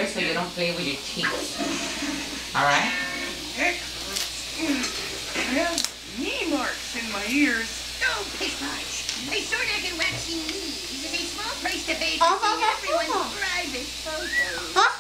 ears so you don't play with your teeth. Alright? I have knee marks in my ears. Oh, piss posh. A sort of waxy knees is a small price to pay for seeing everyone's private photos.